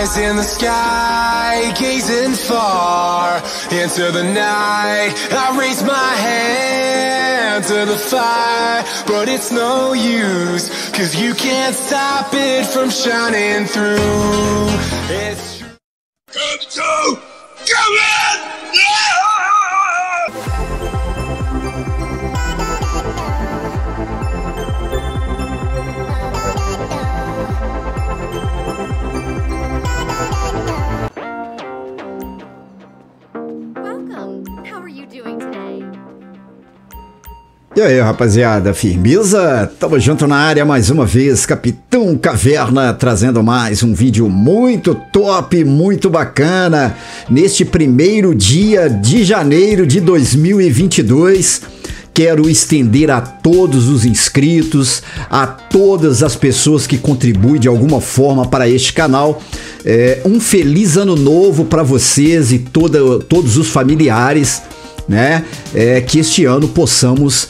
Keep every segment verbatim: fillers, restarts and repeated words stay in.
eyes in the sky, gazing far into the night. I raise my hand to the fire, but it's no use, cause you can't stop it from shining through. It's true. Come to, come in! Yeah! E aí, rapaziada, firmeza? Tamo junto na área mais uma vez, Capitão Caverna, trazendo mais um vídeo muito top, muito bacana, neste primeiro dia de janeiro de dois mil e vinte e dois. Quero estender a todos os inscritos, a todas as pessoas que contribuem de alguma forma para este canal, é, um feliz ano novo para vocês e toda, todos os familiares, né? É, que este ano possamos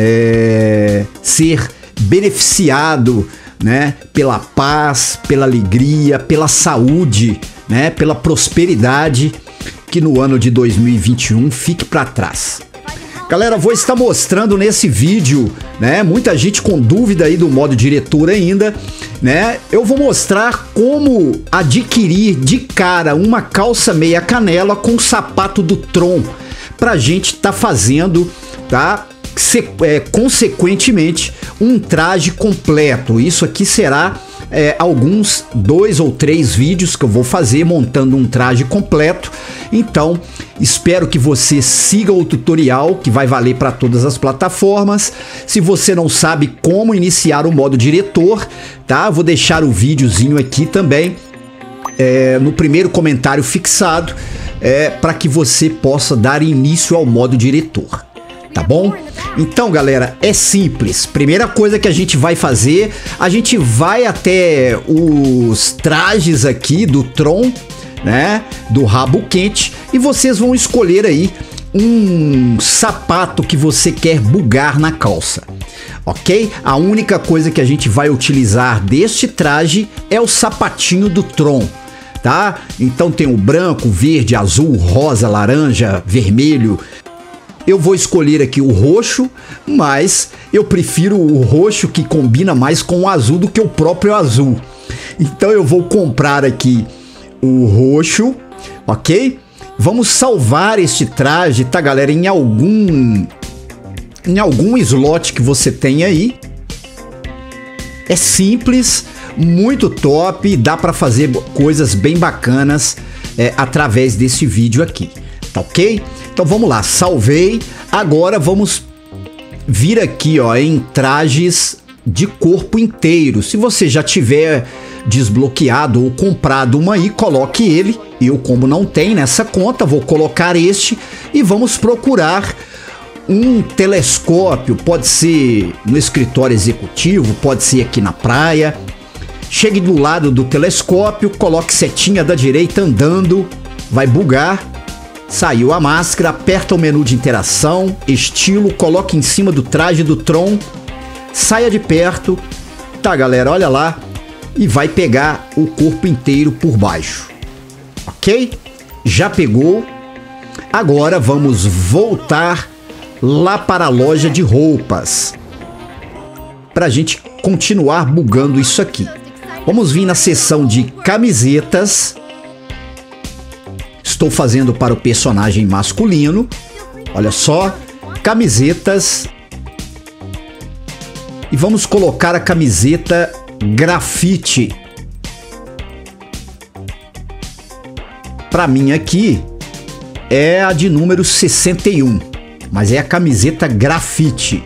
é, ser beneficiado, né? Pela paz, pela alegria, pela saúde, né? Pela prosperidade, que no ano de dois mil e vinte e um fique para trás. Galera, vou estar mostrando nesse vídeo, né? Muita gente com dúvida aí do modo diretor ainda, né? Eu vou mostrar como adquirir de cara uma calça meia canela com sapato do Tron, pra gente tá fazendo, tá? Se, é, consequentemente, um traje completo. Isso aqui será é, alguns dois ou três vídeos que eu vou fazer montando um traje completo. Então, espero que você siga o tutorial, que vai valer para todas as plataformas. Se você não sabe como iniciar o modo diretor, tá? Vou deixar o videozinho aqui também, é, no primeiro comentário fixado, é, para que você possa dar início ao modo diretor, tá bom? Então, galera, é simples. Primeira coisa que a gente vai fazer, a gente vai até os trajes aqui do Tron, né, do rabo quente, e vocês vão escolher aí um sapato que você quer bugar na calça, ok? A única coisa que a gente vai utilizar deste traje é o sapatinho do Tron, tá? Então tem o branco, verde, azul, rosa, laranja, vermelho. Eu vou escolher aqui o roxo, mas eu prefiro o roxo, que combina mais com o azul do que o próprio azul. Então eu vou comprar aqui o roxo, ok? Vamos salvar este traje, tá, galera, em algum em algum slot que você tem aí. É simples, muito top, dá para fazer coisas bem bacanas é, através desse vídeo aqui, tá ok? Então vamos lá, salvei. Agora vamos vir aqui, ó, em trajes de corpo inteiro. Se você já tiver desbloqueado ou comprado uma aí, coloque ele. Eu, como não tem nessa conta, vou colocar este e vamos procurar um telescópio. Pode ser no escritório executivo, pode ser aqui na praia. Chegue do lado do telescópio, coloque setinha da direita andando, vai bugar. Saiu a máscara, aperta o menu de interação, estilo, coloque em cima do traje do Tron, saia de perto, tá, galera, olha lá, e vai pegar o corpo inteiro por baixo, ok? Já pegou. Agora vamos voltar lá para a loja de roupas, pra gente continuar bugando isso aqui. Vamos vir na seção de camisetas. Estou fazendo para o personagem masculino. Olha só, camisetas. E vamos colocar a camiseta grafite. Para mim aqui é a de número sessenta e um, mas é a camiseta grafite.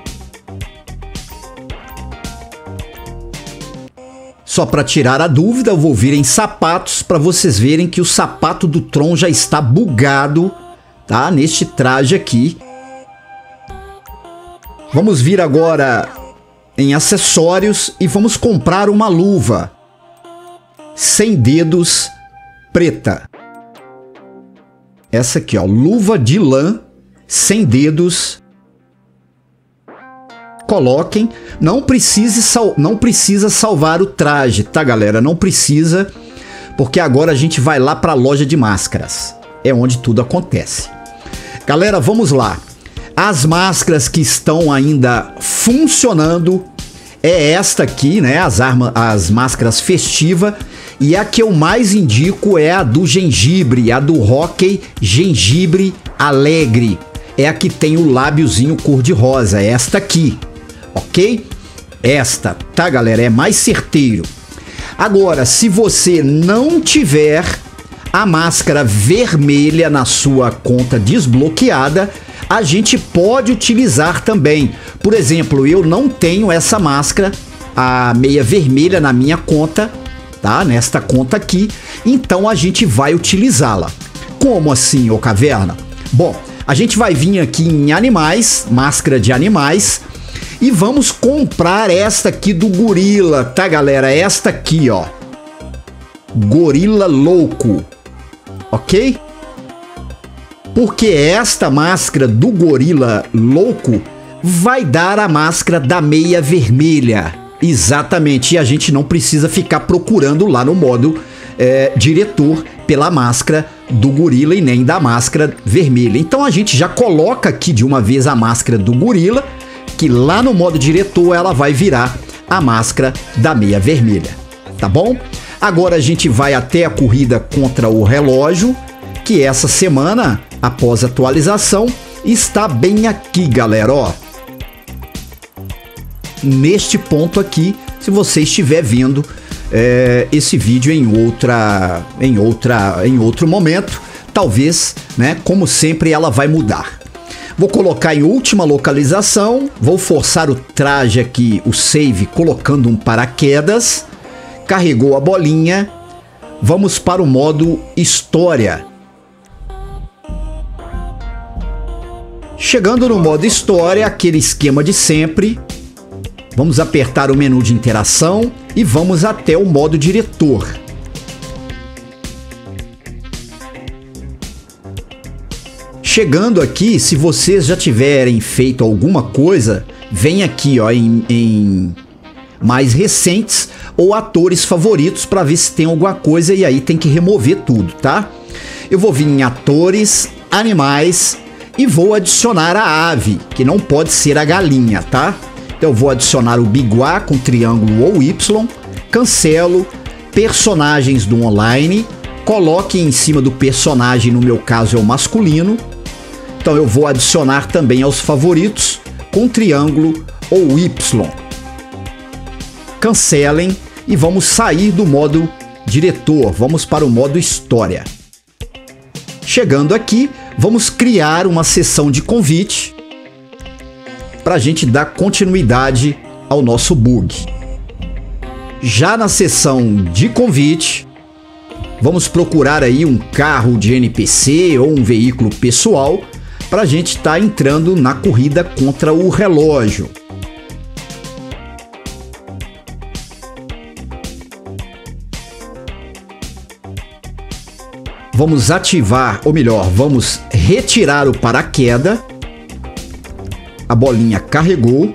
Só para tirar a dúvida, eu vou vir em sapatos para vocês verem que o sapato do Tron já está bugado, tá? Neste traje aqui. Vamos vir agora em acessórios e vamos comprar uma luva sem dedos preta. Essa aqui, ó, luva de lã sem dedos. Coloquem, não precise sal, não precisa salvar o traje, tá, galera? Não precisa, porque agora a gente vai lá para a loja de máscaras. É onde tudo acontece. Galera, vamos lá. As máscaras que estão ainda funcionando é esta aqui, né? As, arma, as máscaras festivas. E a que eu mais indico é a do gengibre, a do Rocky Gengibre Alegre. É a que tem o lábiozinho cor-de-rosa, é esta aqui, ok? Esta, tá, galera? É mais certeiro. Agora, se você não tiver a máscara vermelha na sua conta desbloqueada, a gente pode utilizar também. Por exemplo, eu não tenho essa máscara, a meia vermelha, na minha conta, tá? Nesta conta aqui, então a gente vai utilizá-la. Como assim, ô Caverna? Bom, a gente vai vir aqui em animais, máscara de animais, e vamos comprar esta aqui do gorila, tá, galera? Esta aqui, ó. Gorila louco, ok? Porque esta máscara do gorila louco vai dar a máscara da meia vermelha. Exatamente, e a gente não precisa ficar procurando lá no modo é, diretor pela máscara do gorila e nem da máscara vermelha. Então a gente já coloca aqui de uma vez a máscara do gorila, que lá no modo diretor ela vai virar a máscara da meia vermelha, tá bom? Agora a gente vai até a corrida contra o relógio, que essa semana, após a atualização, está bem aqui, galera, ó. Neste ponto aqui, se você estiver vendo é, esse vídeo em outra, em outra, em outro momento, talvez, né, como sempre, ela vai mudar. Vou colocar em última localização, vou forçar o traje aqui, o save, colocando um paraquedas, carregou a bolinha, vamos para o modo história. Chegando no modo história, aquele esquema de sempre, vamos apertar o menu de interação e vamos até o modo diretor. Chegando aqui, se vocês já tiverem feito alguma coisa, vem aqui, ó, em, em mais recentes ou atores favoritos para ver se tem alguma coisa, e aí tem que remover tudo, tá? Eu vou vir em atores, animais e vou adicionar a ave, que não pode ser a galinha, tá? Então eu vou adicionar o biguá com triângulo ou Y, cancelo, personagens do online, coloque em cima do personagem, no meu caso é o masculino. Então eu vou adicionar também aos favoritos com triângulo ou Y. Cancelem e vamos sair do modo diretor, vamos para o modo história. Chegando aqui, vamos criar uma sessão de convite para a gente dar continuidade ao nosso bug. Já na sessão de convite, vamos procurar aí um carro de N P C ou um veículo pessoal para a gente estar entrando na corrida contra o relógio. Vamos ativar, ou melhor, vamos retirar o paraquedas. A bolinha carregou.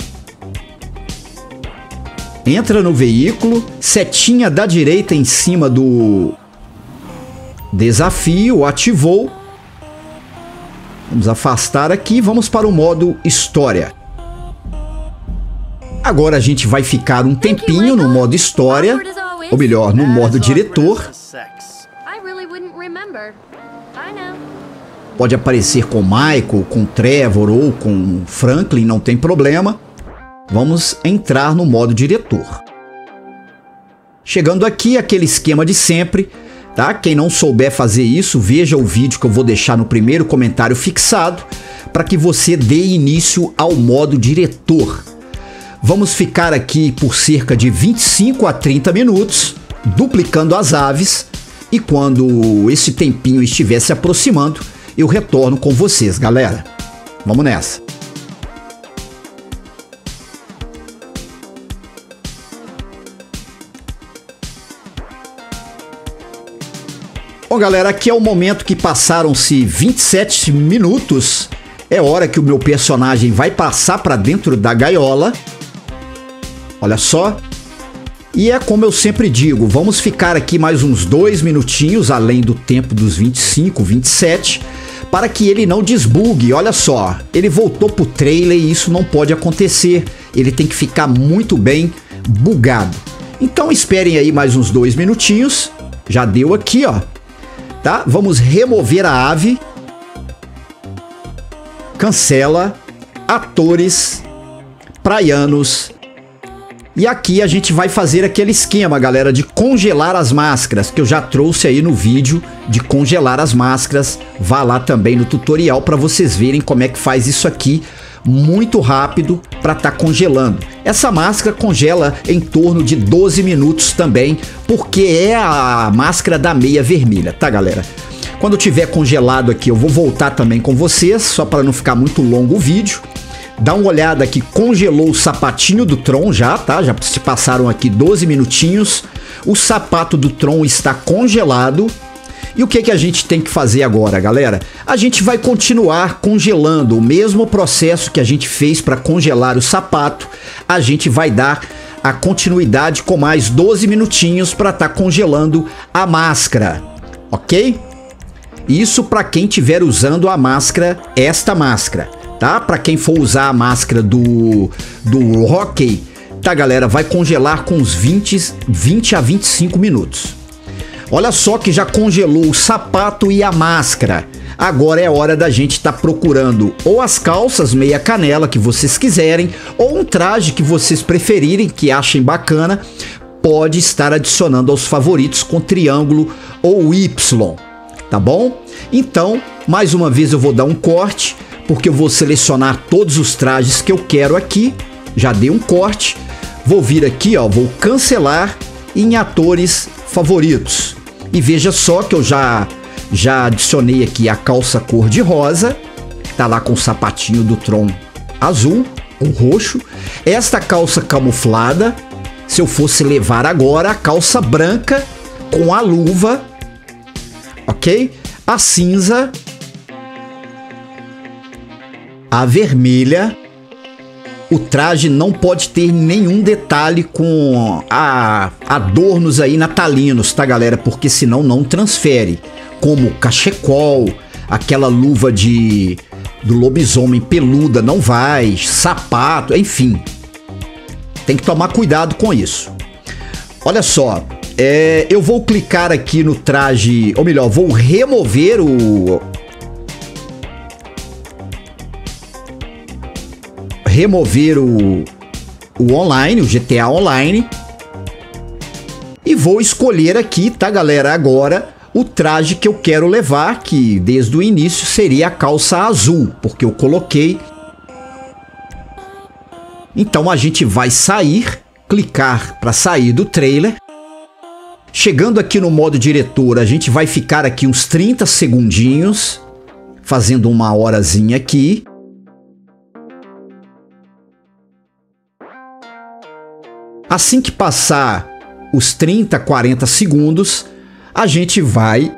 Entra no veículo, setinha da direita em cima do desafio, ativou. Vamos afastar aqui, vamos para o modo história. Agora a gente vai ficar um tempinho no modo história, ou melhor, no modo diretor. Pode aparecer com Michael, com Trevor ou com Franklin, não tem problema. Vamos entrar no modo diretor. Chegando aqui, aquele esquema de sempre, tá? Quem não souber fazer isso, veja o vídeo que eu vou deixar no primeiro comentário fixado, para que você dê início ao modo diretor. Vamos ficar aqui por cerca de vinte e cinco a trinta minutos, duplicando as aves, e quando esse tempinho estiver se aproximando, eu retorno com vocês, galera. Vamos nessa. Bom, galera, aqui é o momento que passaram-se vinte e sete minutos. É hora que o meu personagem vai passar para dentro da gaiola. Olha só. E é como eu sempre digo, vamos ficar aqui mais uns dois minutinhos, além do tempo dos vinte e cinco, vinte e sete, para que ele não desbugue. Olha só, ele voltou pro trailer e isso não pode acontecer. Ele tem que ficar muito bem bugado. Então esperem aí mais uns dois minutinhos. Já deu aqui, ó. Tá? Vamos remover a ave. Cancela. Atores. Praianos. E aqui a gente vai fazer aquele esquema, galera, de congelar as máscaras, que eu já trouxe aí no vídeo de congelar as máscaras. Vá lá também no tutorial para vocês verem como é que faz isso aqui, muito rápido para estar tá congelando. Essa máscara congela em torno de doze minutos também, porque é a máscara da meia vermelha, tá, galera? Quando tiver congelado aqui, eu vou voltar também com vocês, só para não ficar muito longo o vídeo. Dá uma olhada aqui, congelou o sapatinho do Tron já, tá? Já se passaram aqui doze minutinhos. O sapato do Tron está congelado. E o que que a gente tem que fazer agora, galera? A gente vai continuar congelando o mesmo processo que a gente fez para congelar o sapato. A gente vai dar a continuidade com mais doze minutinhos para estar tá congelando a máscara, ok? Isso para quem estiver usando a máscara, esta máscara. Tá? Para quem for usar a máscara do, do Hockey, tá, galera? Vai congelar com uns vinte, vinte a vinte e cinco minutos. Olha só que já congelou o sapato e a máscara. Agora é hora da gente estar tá procurando ou as calças meia canela que vocês quiserem, ou um traje que vocês preferirem, que achem bacana. Pode estar adicionando aos favoritos com triângulo ou Y, tá bom? Então, mais uma vez eu vou dar um corte, porque eu vou selecionar todos os trajes que eu quero aqui. Já dei um corte. Vou vir aqui, ó, vou cancelar em atores favoritos. E veja só que eu já, já adicionei aqui a calça cor de rosa. Tá lá com o sapatinho do Tron azul, ou roxo. Esta calça camuflada. Se eu fosse levar agora a calça branca com a luva. Ok? A cinza. A vermelha. O traje não pode ter nenhum detalhe com a, adornos aí natalinos, tá, galera? Porque senão não transfere. Como cachecol, aquela luva de do lobisomem peluda não vai, sapato, enfim. Tem que tomar cuidado com isso. Olha só, é, eu vou clicar aqui no traje, ou melhor, vou remover o... remover o, o online, o G T A Online, e vou escolher aqui, tá, galera, agora o traje que eu quero levar, que desde o início seria a calça azul, porque eu coloquei. Então a gente vai sair, clicar para sair do trailer. Chegando aqui no modo diretor, a gente vai ficar aqui uns trinta segundinhos, fazendo uma horazinha aqui. Assim que passar os trinta, quarenta segundos, a gente vai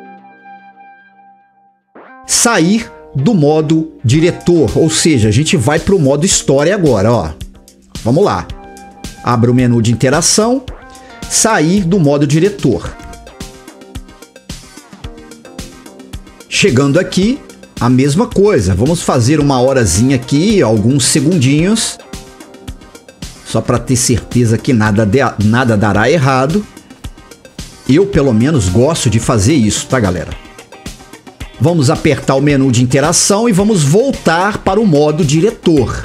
sair do modo diretor, ou seja, a gente vai para o modo história agora, ó. Vamos lá. Abra o menu de interação, sair do modo diretor. Chegando aqui, a mesma coisa. Vamos fazer uma horazinha aqui, alguns segundinhos. Só para ter certeza que nada, de, nada dará errado. Eu, pelo menos, gosto de fazer isso, tá, galera? Vamos apertar o menu de interação e vamos voltar para o modo diretor.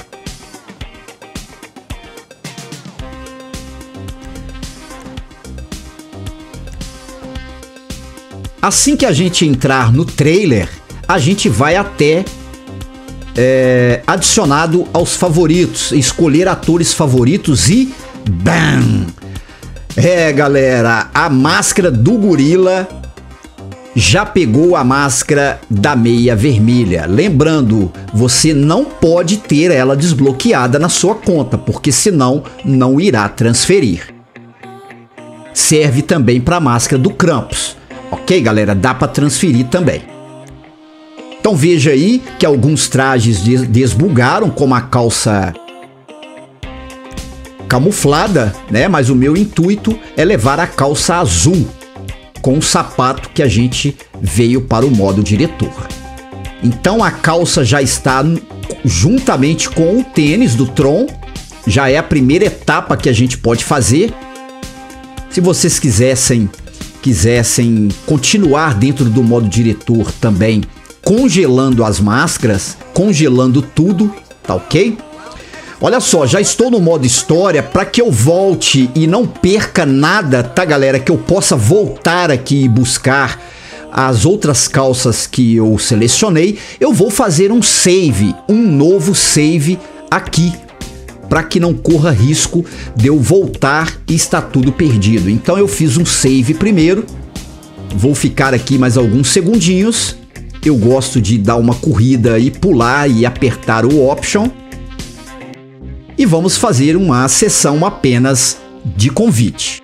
Assim que a gente entrar no trailer, a gente vai até... É, adicionado aos favoritos, escolher atores favoritos e bam! É, galera, a máscara do gorila já pegou a máscara da meia vermelha. Lembrando, você não pode ter ela desbloqueada na sua conta, porque senão não irá transferir. Serve também para a máscara do Krampus, ok, galera? Dá para transferir também. Então veja aí que alguns trajes desbugaram, como a calça camuflada, né? Mas o meu intuito é levar a calça azul com o sapato que a gente veio para o modo diretor. Então a calça já está juntamente com o tênis do Tron, já é a primeira etapa que a gente pode fazer. Se vocês quisessem, quisessem continuar dentro do modo diretor também, congelando as máscaras, congelando tudo, tá ok? Olha só, já estou no modo história para que eu volte e não perca nada, tá galera? Que eu possa voltar aqui e buscar as outras calças que eu selecionei. Eu vou fazer um save, um novo save aqui, para que não corra risco de eu voltar e estar tudo perdido. Então eu fiz um save primeiro, vou ficar aqui mais alguns segundinhos. Eu gosto de dar uma corrida e pular e apertar o option. E vamos fazer uma sessão apenas de convite.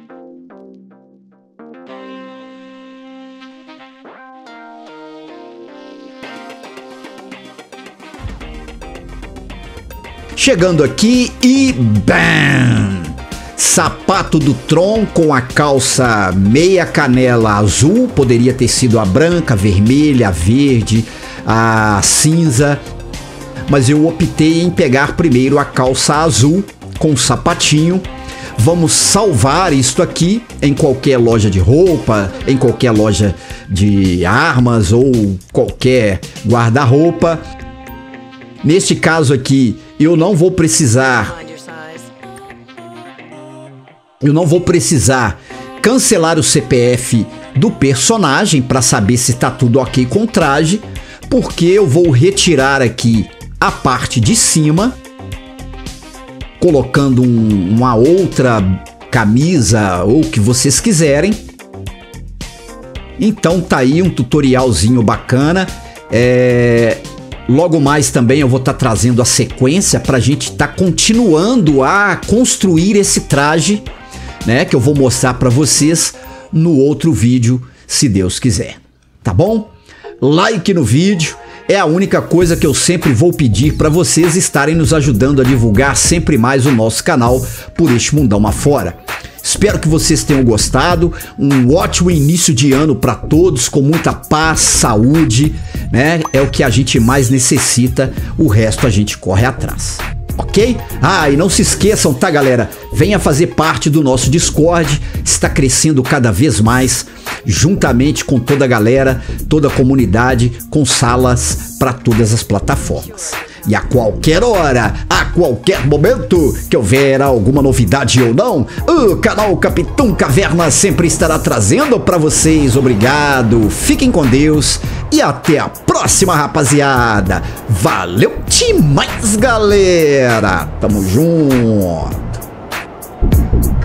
Chegando aqui e bam! Sapato do Tron com a calça meia canela azul, poderia ter sido a branca, a vermelha, a verde, a cinza, mas eu optei em pegar primeiro a calça azul com o sapatinho. Vamos salvar isto aqui em qualquer loja de roupa, em qualquer loja de armas ou qualquer guarda-roupa. Neste caso aqui, eu não vou precisar eu não vou precisar cancelar o C P F do personagem para saber se está tudo ok com o traje, porque eu vou retirar aqui a parte de cima, colocando um, uma outra camisa ou o que vocês quiserem. Então tá aí um tutorialzinho bacana. É... Logo mais também eu vou estar tá trazendo a sequência para a gente estar tá continuando a construir esse traje, né? Que eu vou mostrar para vocês no outro vídeo, se Deus quiser. Tá bom? Like no vídeo. É a única coisa que eu sempre vou pedir para vocês estarem nos ajudando a divulgar sempre mais o nosso canal por este mundão afora. Espero que vocês tenham gostado. Um ótimo início de ano para todos, com muita paz, saúde, né? É o que a gente mais necessita, o resto a gente corre atrás. Ok? Ah, e não se esqueçam, tá galera? Venha fazer parte do nosso Discord, está crescendo cada vez mais, juntamente com toda a galera, toda a comunidade, com salas para todas as plataformas. E a qualquer hora, a qualquer momento que houver alguma novidade ou não, o canal Capitão Caverna sempre estará trazendo para vocês. Obrigado, fiquem com Deus e até a próxima, rapaziada. Valeu demais, galera. Tamo junto.